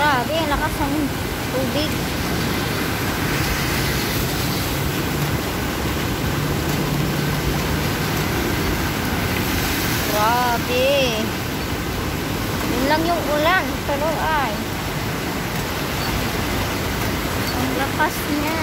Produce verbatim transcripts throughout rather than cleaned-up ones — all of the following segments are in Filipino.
Grabe, ang lakas ng tubig. Grabe. Yun lang yung ulan. Pero ay. Ang lakas niya.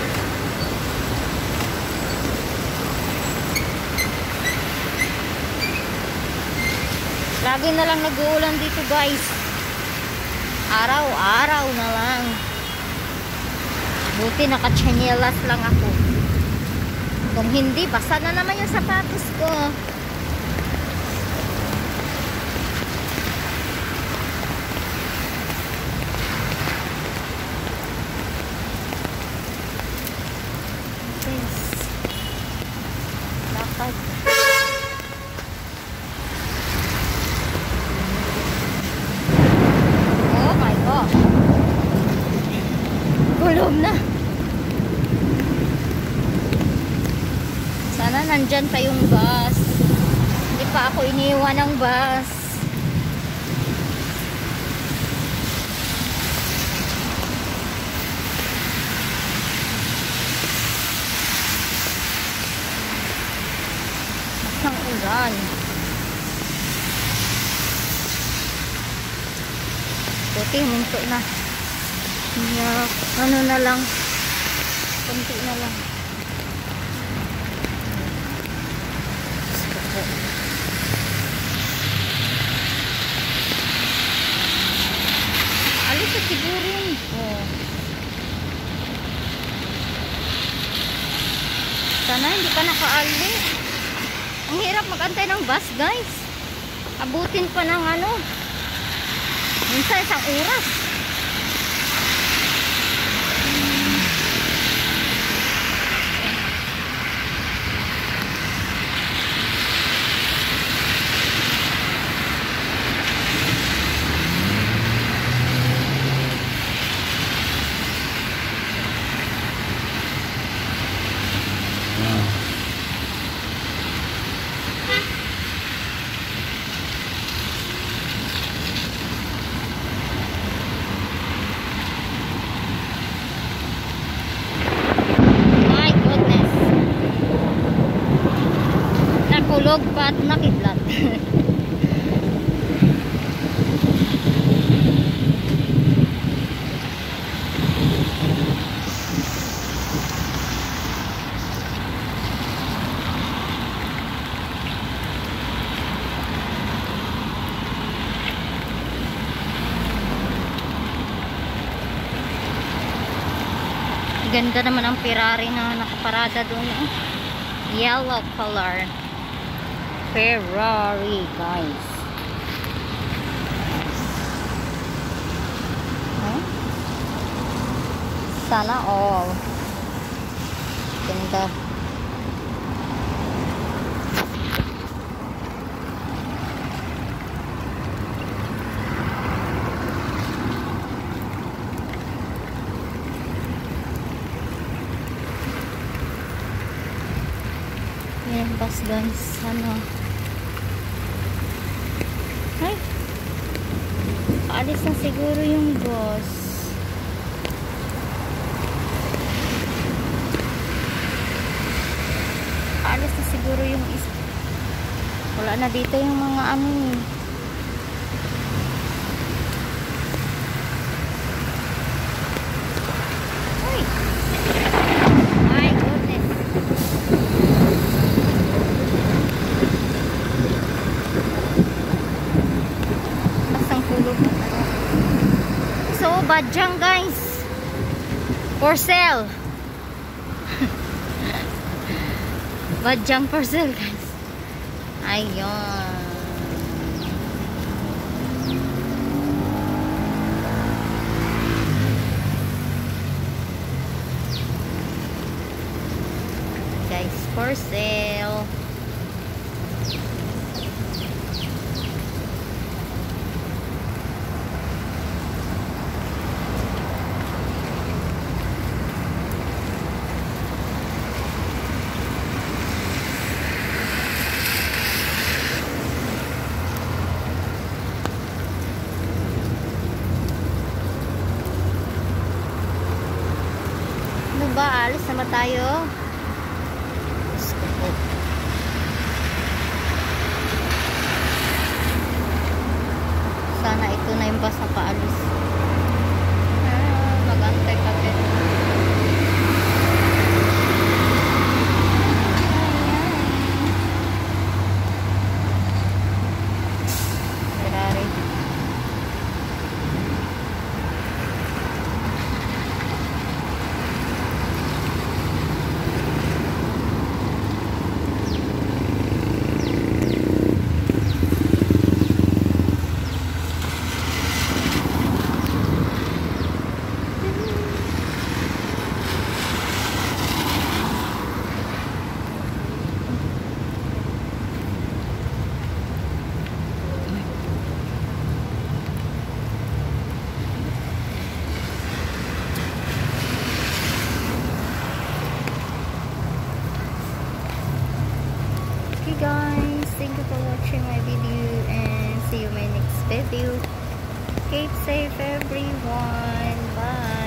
Lagi na lang nag-uulan dito guys. Araw-araw na lang. Buti naka-chanelas lang ako. Kung hindi, basa na naman yung sapatos ko. Yes. Lakad. Gulong na. Sana nandyan pa yung bus. Hindi pa ako iniwan ng bus. Masang ulan. Buti huminto na. Yeah, ano na lang, konti na lang. Alis sa siguro yun. Oh. Sana hindi pa nakaalis. Ang hirap mag-antay ng bus guys. Abutin pa ng ano, minsan isang oras. Kulog pa at nakidlat. Ganda naman ang Ferrari na nakaparada doon. Yellow color. Ferrari guys. Huh? Sana all. Ganda. Yan bus guys. Ano? Ay, alis na siguro yung bus. Alis na siguro yung is wala na dito yung mga ano. Ay, my goodness. So, Badyang guys, for sale. Badyang for sale guys. Ayun. Guys, for sale. ba? Alis na ba tayo? Diyos ko po. Sana ito na yung bus na paalis. Ah, mag-antay ka din. Ferrari. Okay guys, thank you for watching my video and see you in my next video. Keep safe everyone. Bye.